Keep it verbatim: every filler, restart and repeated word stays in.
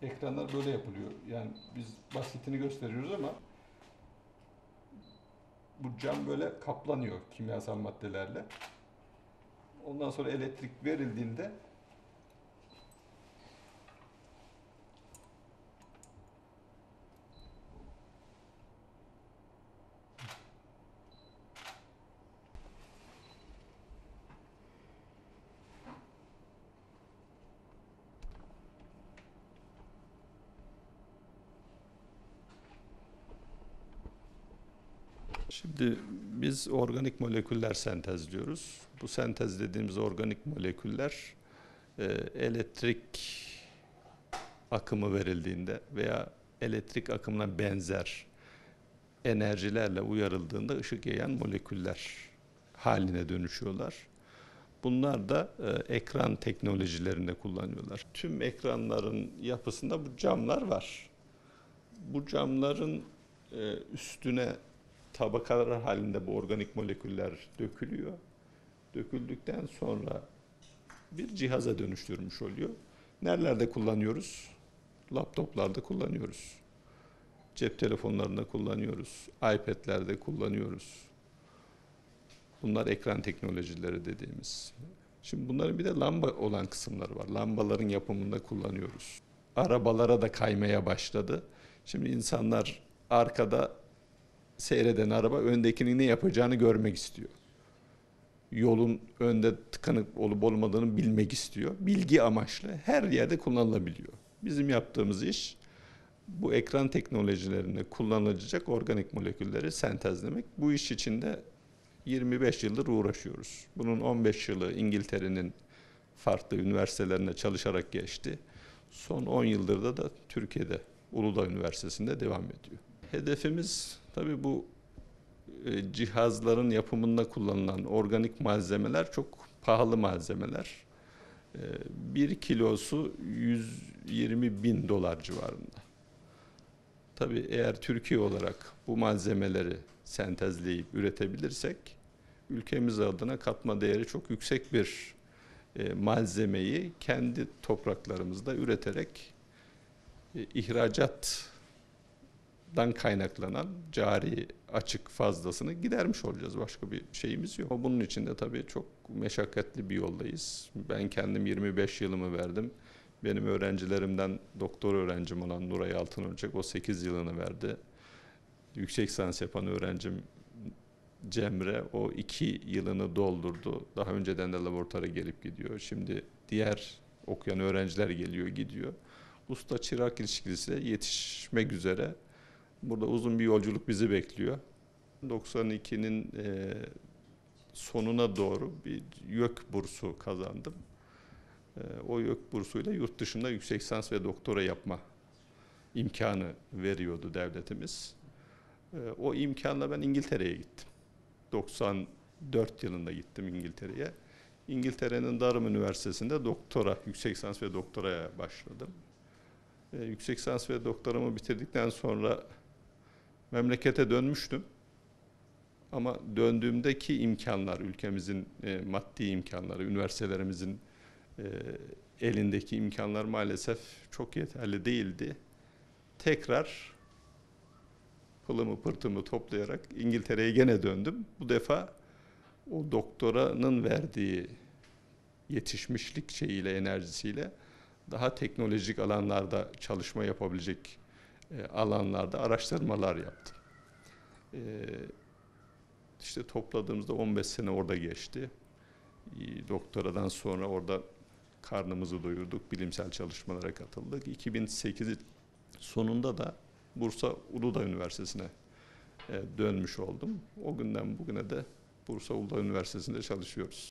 ekranlar böyle yapılıyor. Yani biz basitini gösteriyoruz ama bu cam böyle kaplanıyor kimyasal maddelerle. Ondan sonra elektrik verildiğinde Şimdi biz organik moleküller sentezliyoruz. Bu sentez dediğimiz organik moleküller e, elektrik akımı verildiğinde veya elektrik akımına benzer enerjilerle uyarıldığında ışık yayan moleküller haline dönüşüyorlar. Bunlar da e, ekran teknolojilerinde kullanıyorlar. Tüm ekranların yapısında bu camlar var. Bu camların e, üstüne tabakalar halinde bu organik moleküller dökülüyor. Döküldükten sonra bir cihaza dönüştürmüş oluyor. Nerelerde kullanıyoruz? Laptoplarda kullanıyoruz. Cep telefonlarında kullanıyoruz. iPad'lerde kullanıyoruz. Bunlar ekran teknolojileri dediğimiz. Şimdi bunların bir de lamba olan kısımları var. Lambaların yapımında kullanıyoruz. Arabalara da kaymaya başladı. Şimdi insanlar arkada seyreden araba öndekinin ne yapacağını görmek istiyor. Yolun önde tıkanık olup olmadığını bilmek istiyor. Bilgi amaçlı her yerde kullanılabiliyor. Bizim yaptığımız iş bu ekran teknolojilerinde kullanılacak organik molekülleri sentezlemek. Bu iş için de yirmi beş yıldır uğraşıyoruz. Bunun on beş yılı İngiltere'nin farklı üniversitelerinde çalışarak geçti. Son on yıldır da, da Türkiye'de Uludağ Üniversitesi'nde devam ediyor. Hedefimiz tabii bu e, cihazların yapımında kullanılan organik malzemeler çok pahalı malzemeler. E, bir kilosu yüz yirmi bin dolar civarında. Tabii eğer Türkiye olarak bu malzemeleri sentezleyip üretebilirsek ülkemiz adına katma değeri çok yüksek bir e, malzemeyi kendi topraklarımızda üreterek e, ihracattan kaynaklanan cari açık fazlasını gidermiş olacağız. Başka bir şeyimiz yok. Bunun için de tabii çok meşakkatli bir yoldayız. Ben kendim yirmi beş yılımı verdim. Benim öğrencilerimden doktor öğrencim olan Nuray Altınolcak o sekiz yılını verdi. Yüksek lisans yapan öğrencim Cemre o iki yılını doldurdu. Daha önceden de laboratuvara gelip gidiyor. Şimdi diğer okuyan öğrenciler geliyor gidiyor. Usta çırak ilişkisi yetişmek üzere. Burada uzun bir yolculuk bizi bekliyor. doksan ikinin e, sonuna doğru bir YÖK bursu kazandım. E, o YÖK bursuyla yurt dışında yüksek lisans ve doktora yapma imkanı veriyordu devletimiz. E, o imkanla ben İngiltere'ye gittim. doksan dört yılında gittim İngiltere'ye. İngiltere'nin Durham Üniversitesi'nde doktora, yüksek lisans ve doktoraya başladım. E, yüksek lisans ve doktoramı bitirdikten sonra memlekete dönmüştüm. Ama döndüğümdeki imkanlar, ülkemizin e, maddi imkanları, üniversitelerimizin e, elindeki imkanlar maalesef çok yeterli değildi. Tekrar pılımı pırtımı toplayarak İngiltere'ye gene döndüm. Bu defa o doktoranın verdiği yetişmişlik şeyiyle, enerjisiyle daha teknolojik alanlarda çalışma yapabilecek e, alanlarda araştırmalar yaptım. E, işte topladığımızda on beş sene orada geçti. E, doktoradan sonra orada karnımızı doyurduk, bilimsel çalışmalara katıldık. iki bin sekiz sonunda da Bursa Uludağ Üniversitesi'ne e, dönmüş oldum. O günden bugüne de Bursa Uludağ Üniversitesi'nde çalışıyoruz.